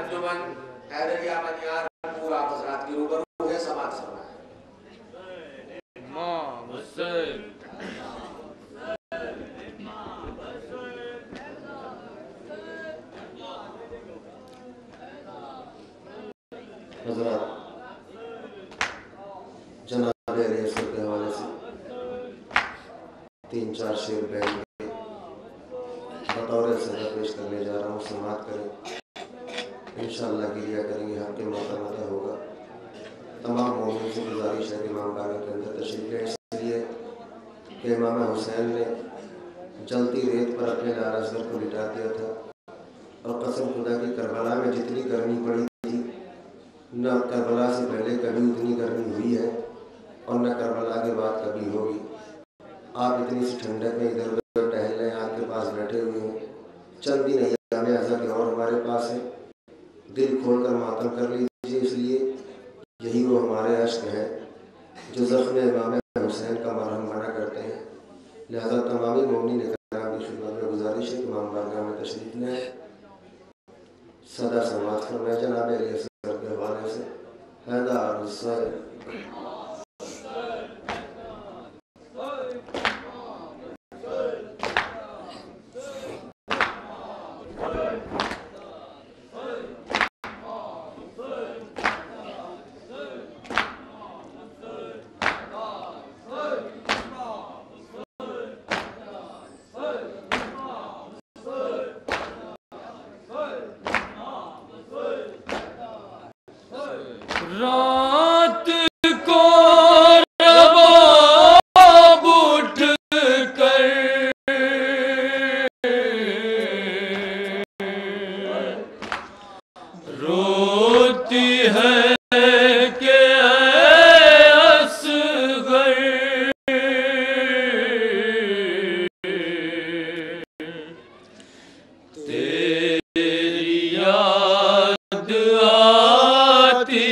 अंजुमन हैदरिया मनियार पूरा हजरात की रूबरू है, समाज फरमाए। हजरात जनाब रियासत के हवाले से 3-4 शेर बैठ के बतौर सदा पेश करने जा रहा हूँ। समात करें, इंशाअल्लाह गिरिया करेंगे, हक के मता होगा। तमाम मोमिन से गुजारिश है कि इमाम बारगाह के अंदर तशरीफ लें, इसलिए कि इमाम हुसैन ने जलती रेत पर अपने लाल असगर को लिटा दिया था और कसम खुदा की करबला में जितनी गर्मी पड़ी न करबला से पहले कभी उतनी गर्मी हुई है और न करबला के बाद कभी होगी। आप इतनी सी ठंडक में इधर उधर टहल रहे हैं, आपके पास बैठे हुए हैं, चंद दिन अय्याम अज़ा के और हमारे पास है, दिल खोल कर मातम कर लीजिए। इसलिए यही वो हमारे अश्क हैं जो ज़ख्म इमाम हुसैन का मरहम बना करते हैं। लिहाजा तमामी मोमिन इकराम की खिदमत में गुजारिश है कि इमाम बारगाह में तशरीफ लें, सदा समात फरमाएं। जनाब रियासत के हवाले से हैदर रात को रबाब उठ कर रोती है कि असगर तेरी याद आती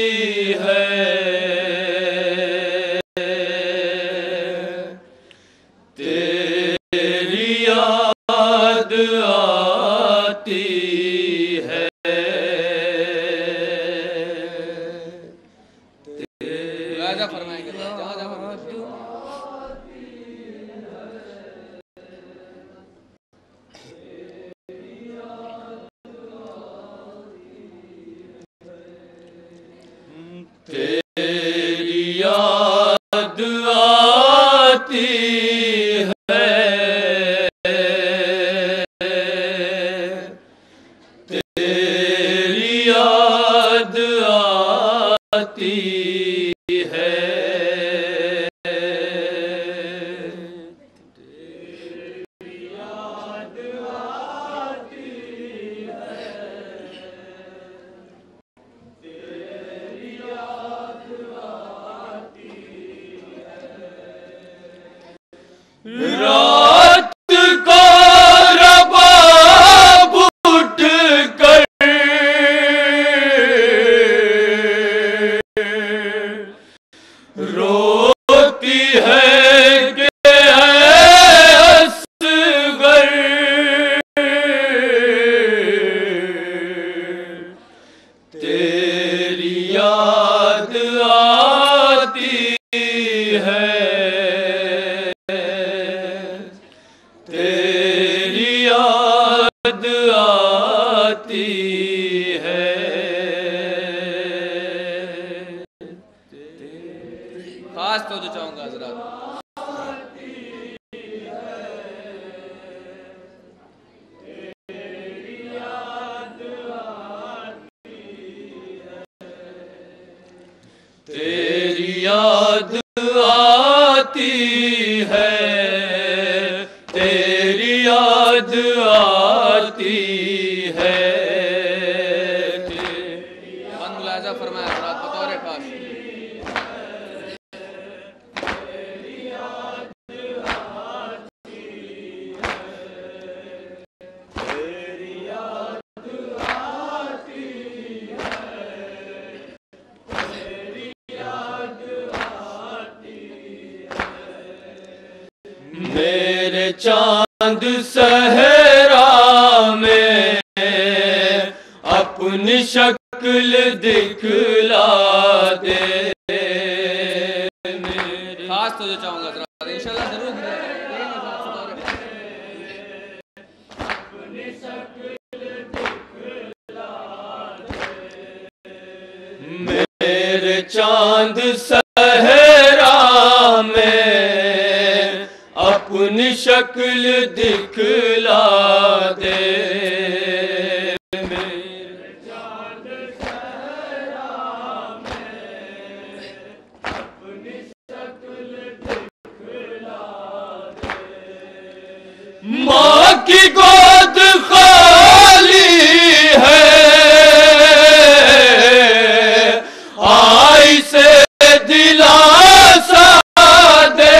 तेरी याद आती है, तेरी याद आती है, तेरी याद आती है, तेरी याद आती है। रात को रबाब उठ कर रोती है कि असगर तेरी याद आती है, तेरी याद आती है, खास तो जो चाहूंगा हजरात। तेरी याद आती है, तेरी याद आती है। मन मुलाजा फरमाया हजरात बतौर खास। मेरे चांद सहरा में अपनी शक्ल दिखला दे मेरे। खास तो जो चाहूंगा इंशाल्लाह जरूर मेरे चांद सहरा में अपनी शक्ल दिखला दे मेरे चांद सहरा में अपनी शक्ल दिखला दे। माँ की गोद खाली है आई से दिलासा दे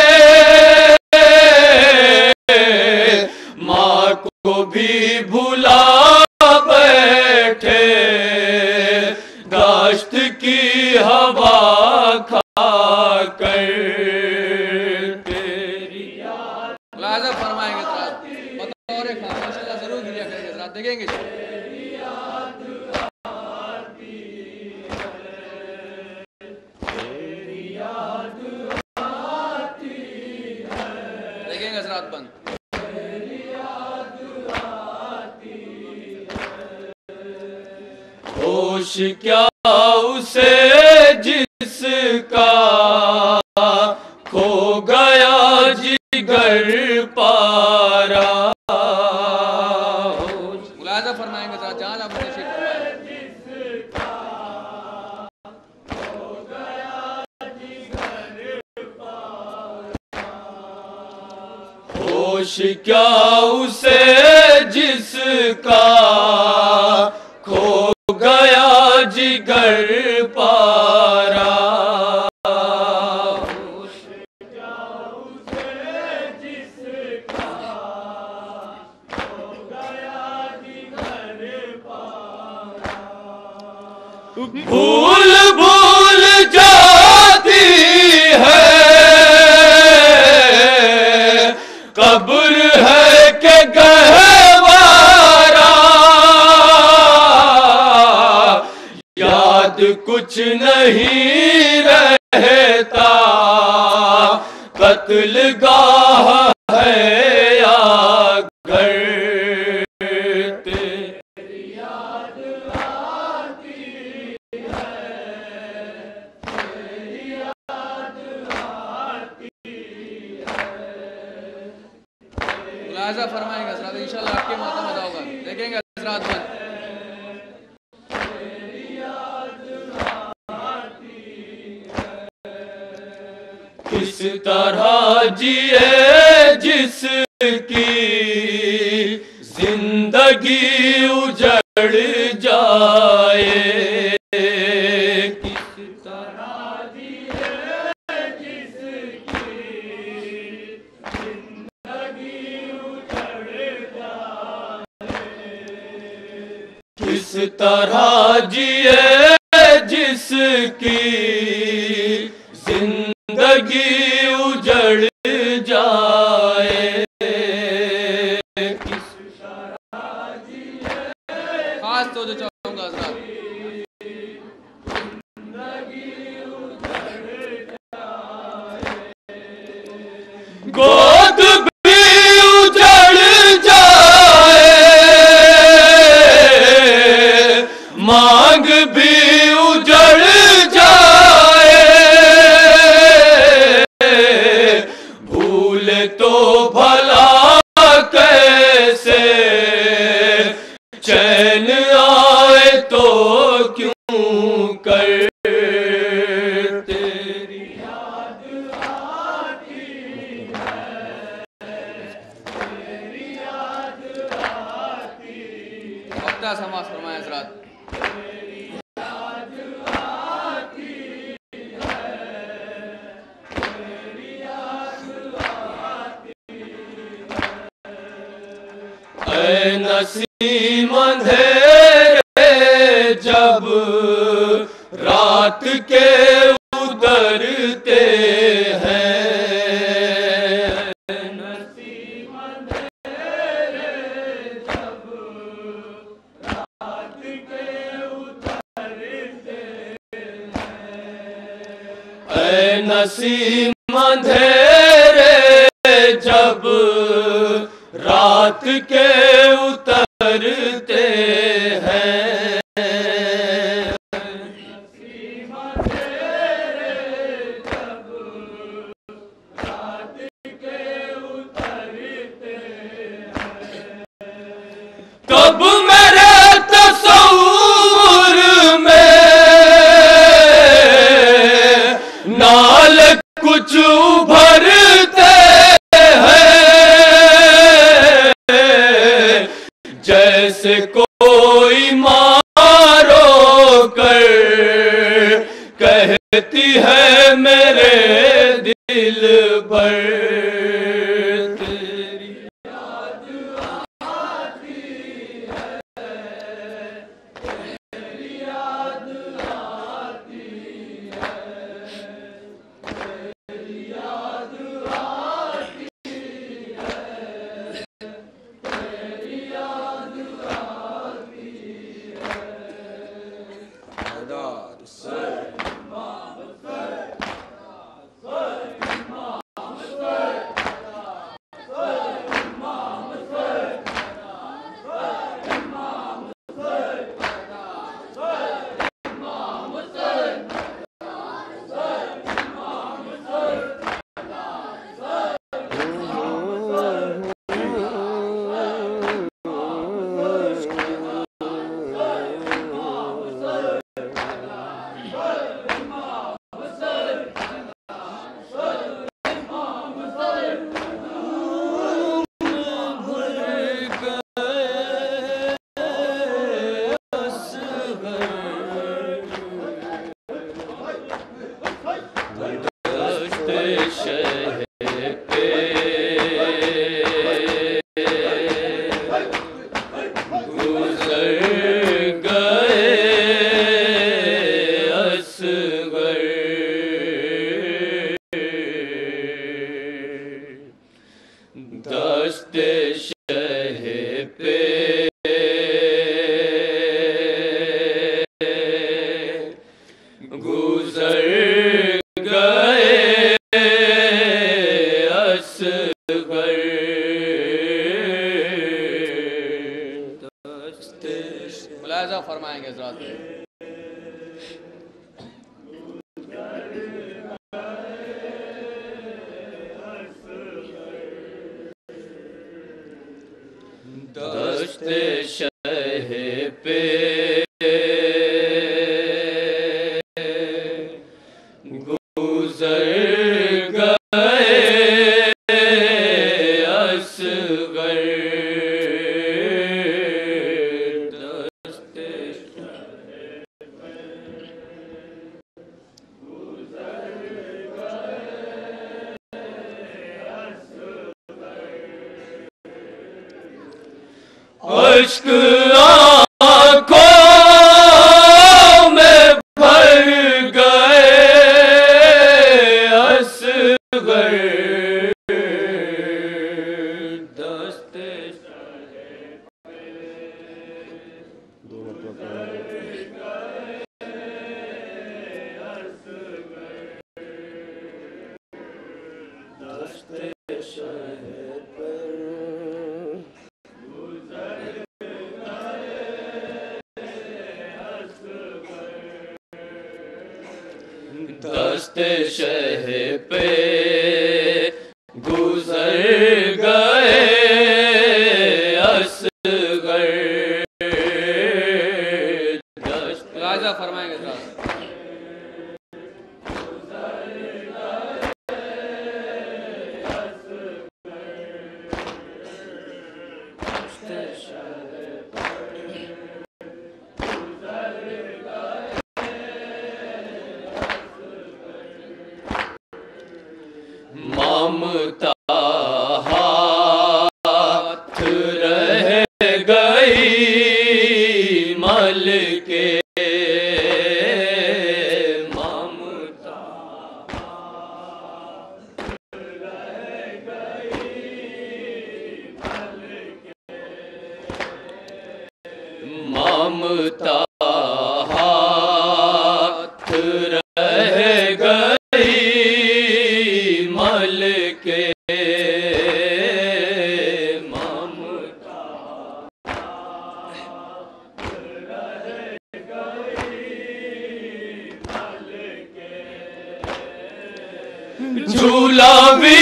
माँ को भी भुला बैठे दाश्त की हवा खा कर तेरी याद मुलाज़ा फरमाएंगे बतौर खास इंशाल्लाह जरूर गिरिया करेंगे जरा देखेंगे बंद होश क्या उसे जिसका खो गया जिगर पारा। मुलाज़ा फरमाएंगे जरा जहाँ आप होश क्या उसे जिसका खो गया जिगर पारा। होश क्या उसे जिसका खो गया जिगर पारा। भूल भूल जाती है कब्र है के गहवारा याद कुछ नहीं रहता कत्ल गाह है या घर तेरी याद आती है तेरी याद आती है। मुलाज़ा फरमाएगा हज़रात इंशाल्लाह आपके माता मदा होगा देखेंगे हज़रात बंद किस तरह जिए जिसकी जिंदगी उजड़ जाए किस तरह जिए जिसकी किस तरह जिए जिसकी जिंदगी उजड़ जाए किस तरह जिए। खास तो जो चाहूंगा हज़रात गोद भी उजड़ जाए मांग भी उजड़ जाए भूले तो भला कैसे चैन आए तो क्यों कर तेरी याद आती है तेरी याद आती वक्ता समास फरमाया हज़रात नसीम अंधेरे जब रात के उतरते हैं नसीम अंधेरे जब रात के नसीम अंधेरे जब रात के उतरते हैं, नसीम अंधेरे जब रात के उतरते हैं, तब मेरे तस्वुर में नाल कुछ उभरते हैं, जैसे कोई मारो कर कहती है मेरे दिल पर, तेरी याद आती है, तेरी याद आती है, तेरी याद आती है, तेरी याद आती है। मुलाहिजा फरमाएंगे हज़रात। दस्ते शह पे गुजर गए असगर, दस्ते अश्क आँखों में भर गए असगर, दस्ते दस्ते शह पे गुजर गए असगर, मुलाहिजा फरमाएंगे हज़रात। ममता हाथ रह गई मल के, ममता रह गई मल के, ममता हाथ रह गई मौला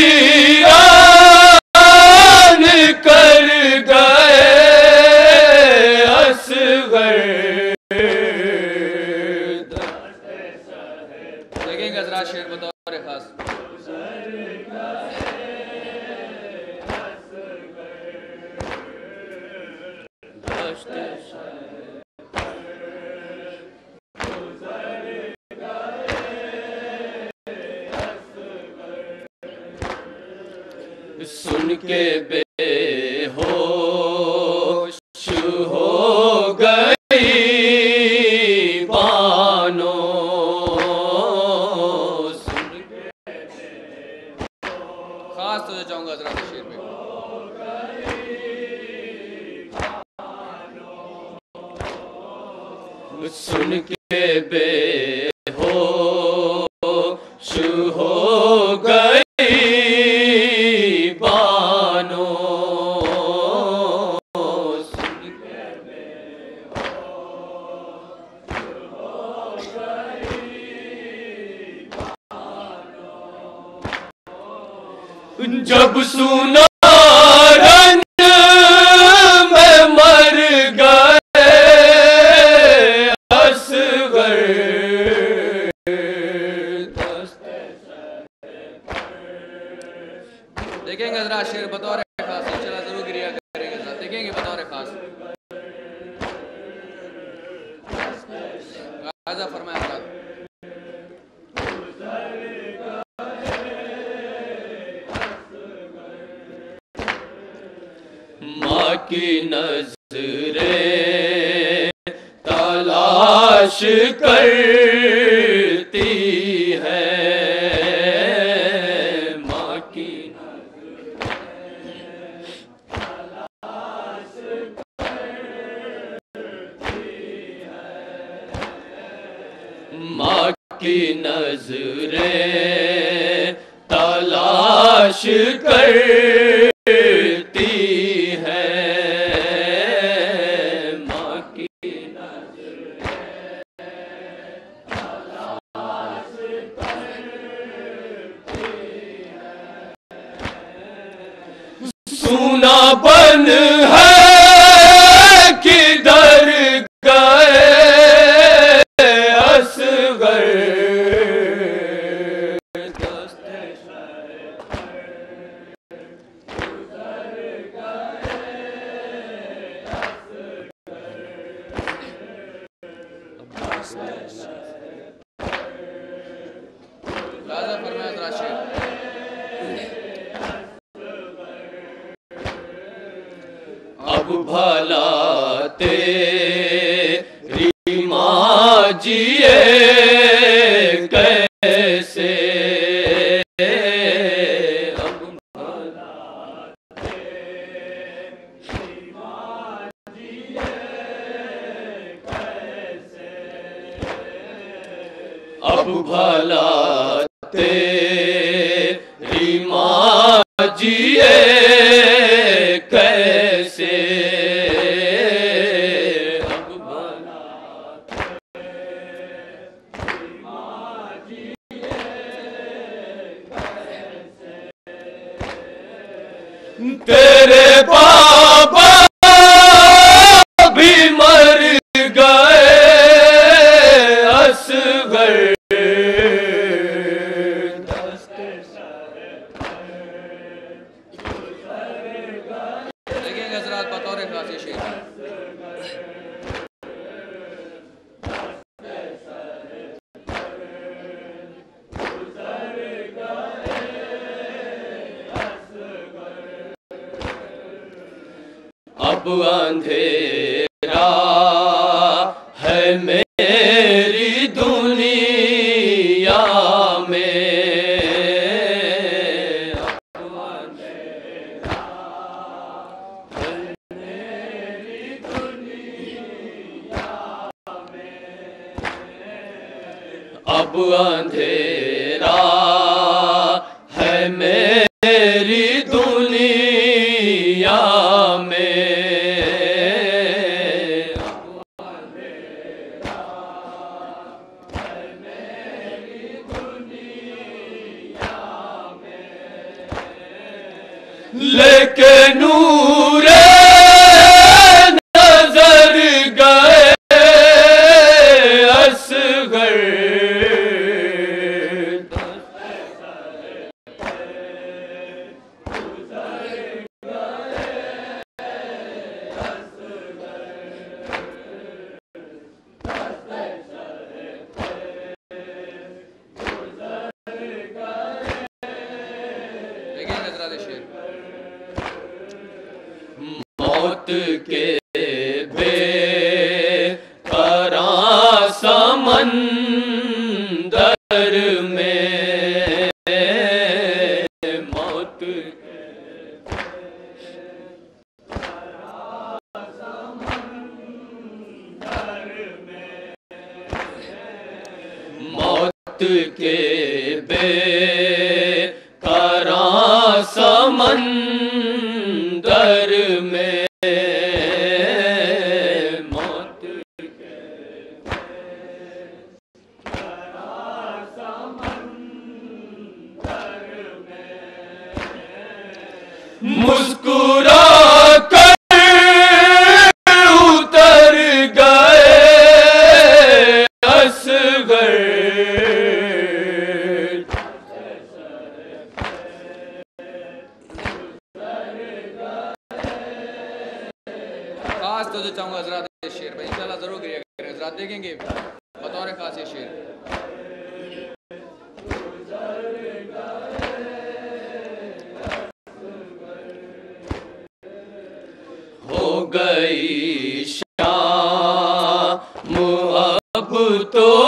वीरान कर गए असगर। देखेंगे हजरात शेर बतौर खास। सुन के बेहोश हो गई बानो, खास तो चाहूंगा हजरात शेर में। सुन के बेहोश हो गई बानो, सुन के बेहोश हो गई बानो। जब सुना रन में मर गए असगर, देखेंगे हजरात शेर बतौर खास। इंशाल्लाह जरूर गिरिया करेंगे हजरात। देखेंगे बतौर खास। गाजा फरमाया हजरात। माँ की नजरें तलाश करती है, माँ की तलाश करती है, माँ की नजरें तलाश करती है, माँ की तलाश करती है। सूनापन है किधर गए असगर, गाजा फरमाया हजरात शेर। अब भला तेरी माँ जिए कैसे, अब भला तेरी माँ जिए कैसे, अब भला तेरी माँ जिए कैसे, अब भला तेरी माँ जिए कैसे, तेरे बाबा भी मर गए असगर, देखेंगे हजरात बतौर खास ये शेर। अब अंधेरा है मेरी दुनिया में, अब अंधेरा है मेरी दुनिया में, अब अंधेरा है मेरी दुनिया में, अब अंधेरा है मेरी दुनिया में, के नूरे नजर गए असगर मौत के बेकरार समंदर में मौत मौत के बेकरार समंदर में मौत के बेकरार समंदर में मुस्कुरा कर उतर गए असगर खास तो चाहूंगा हजरात शेर भाई इंशाल्लाह जरूर गिरिया करें हजरात देखेंगे बतौर खास ये शेर हो गई शाम अब तो